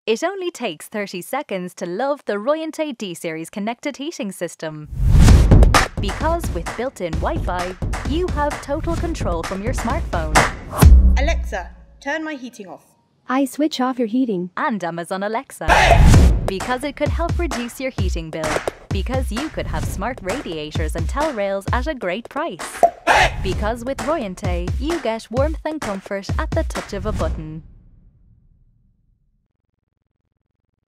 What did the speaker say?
It only takes 30 seconds to love the Rointe D Series connected heating system. Because with built-in Wi-Fi, you have total control from your smartphone. Alexa, turn my heating off. I switch off your heating. And Amazon Alexa. Because it could help reduce your heating bill. Because you could have smart radiators and towel rails at a great price. Because with Rointe, you get warmth and comfort at the touch of a button.